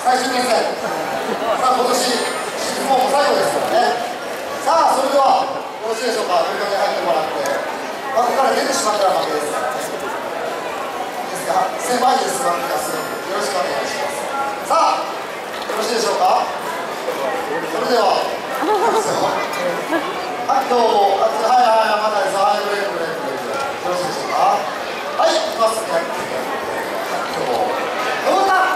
最終決戦。さあ今年シーズン4も最後ですからね。さあそれではよろしいでしょうか。土俵に入ってもらって枠から出てしまったら負けですからね。ですが狭いです枠がすごくよろしくお願いします。さあよろしいでしょうか。それでははいどうもはいまだです。はいブレイクよろしいでしょうか。はいいきますね。どうだ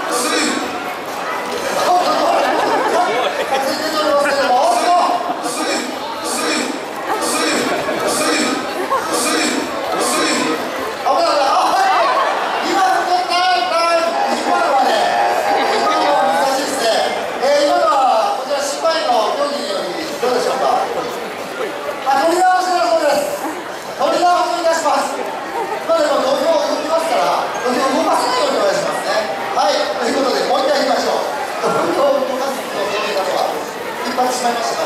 しまいました